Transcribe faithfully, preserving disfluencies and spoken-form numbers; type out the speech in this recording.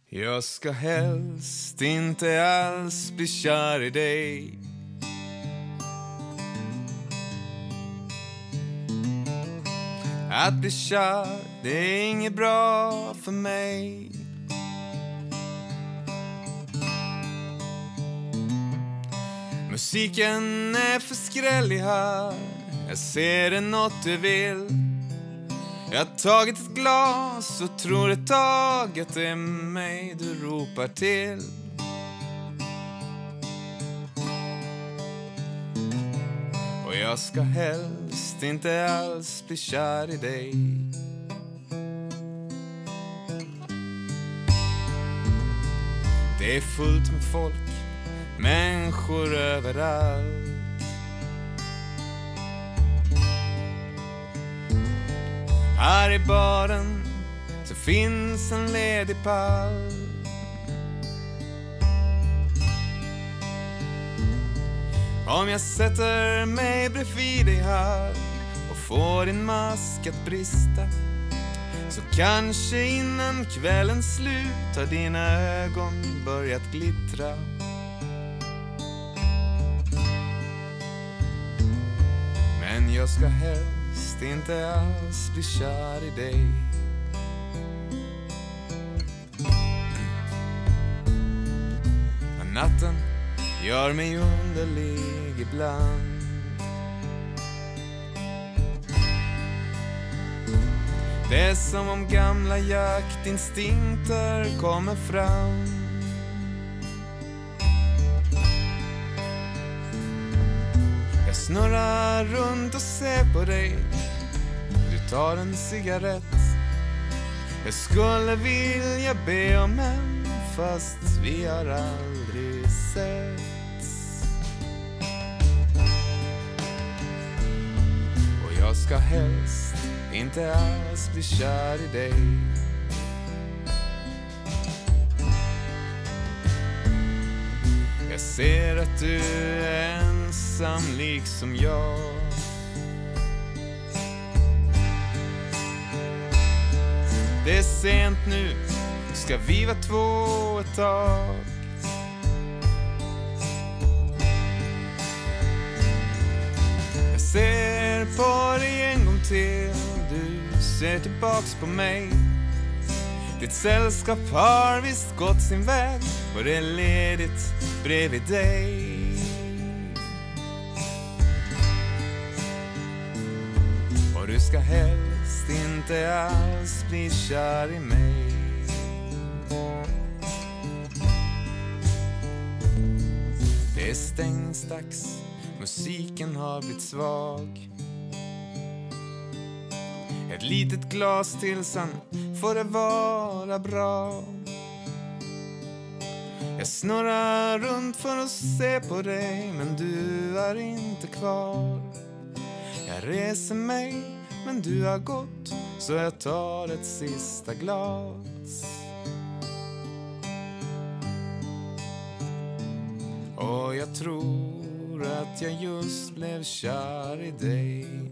Jag ska helst inte alls bli kär i dig. Att bli kär, det är inget bra för mig. Musiken är för skrällig här. Jag ser det något du vill. Jag har tagit ett glas och tror ett tag att det är mig du ropar till. Och jag ska helst inte alls bli kär i dig. Det är fullt med folk, människor överallt. Här i baren så finns en ledig pall. Om jag sätter mig bredvid dig här och får din mask att brista, så kanske innan kvällens slut har dina ögon börjat glittra. Men jag ska helst inte alls bli kär i dig. Men natten gör mig underlig ibland. Det är som om gamla jaktinstinkter kommer fram. Jag snurrar runt och ser på dig. Du tar en cigarett. Jag skulle vilja be om en, fast vi har aldrig setts. Och jag ska helst inte alls bli kär i dig. Jag ser att du är ensam liksom jag. Det är sent nu, ska vi vara två ett tag. Jag ser på dig en gång till, du ser tillbaks på mig. Ditt sällskap har visst gått sin väg och det är ledigt bredvid dig. Och du ska helst inte alls bli kär i mig. Det är stängningsdags, musiken har blivit svag. Ett litet glas till, sen får det vara bra. Jag snurrar runt för att se på dig, men du är inte kvar. Jag reser mig, men du har gått, så jag tar ett sista glas. Och jag tror att jag just blev kär i dig.